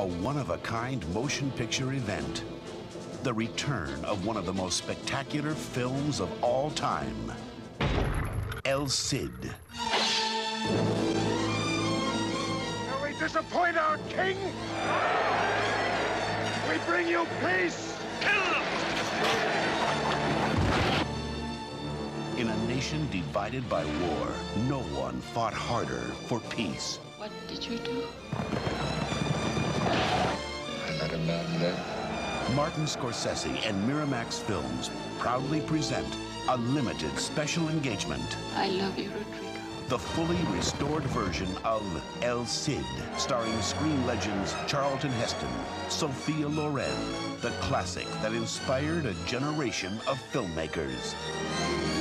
a one-of-a-kind motion picture event. The return of one of the most spectacular films of all time, El Cid. Shall we disappoint our king? We bring you peace! Kill them! In a nation divided by war, no one fought harder for peace. What did you do? I let a man live. Martin Scorsese and Miramax Films proudly present a limited special engagement. I love you, Rodrigo. The fully restored version of El Cid, starring screen legends Charlton Heston, Sophia Loren, the classic that inspired a generation of filmmakers.